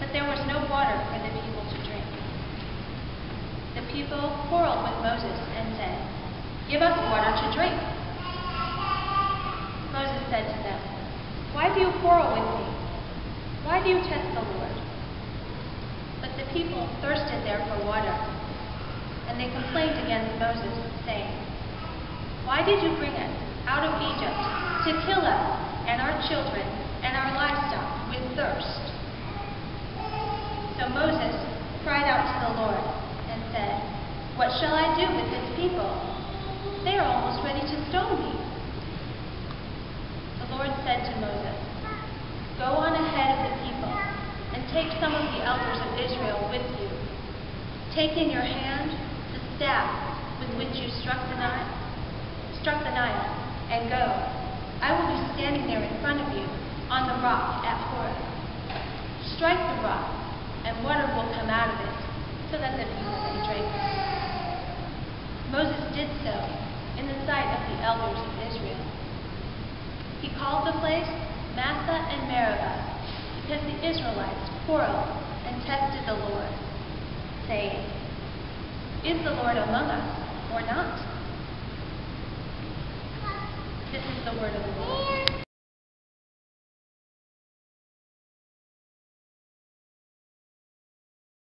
but there was no water for the people to drink. The people quarreled with Moses and said, "Give us water to drink." Moses said to them, "Why do you quarrel with me? Why do you test the Lord?" But the people thirsted there for water, and they complained against Moses, saying, "Why did you bring us out of Egypt to kill us and our children and our livestock with thirst?" So Moses cried out to the Lord and said, "What shall I do with this people? They are almost ready to stone me." The Lord said to Moses, "Go on ahead of the people and take some of the elders of Israel with you. Take in your hand the staff with which you struck the Nile, and go. I will be standing there in front of you on the rock at Horeb. Strike the rock, and water will come out of it, so that the people may drink." Moses did so in the sight of the elders of Israel. He called the place Massah and Meribah, because the Israelites quarreled and tested the Lord, saying, "Is the Lord among us or not?" This is the word of the Lord.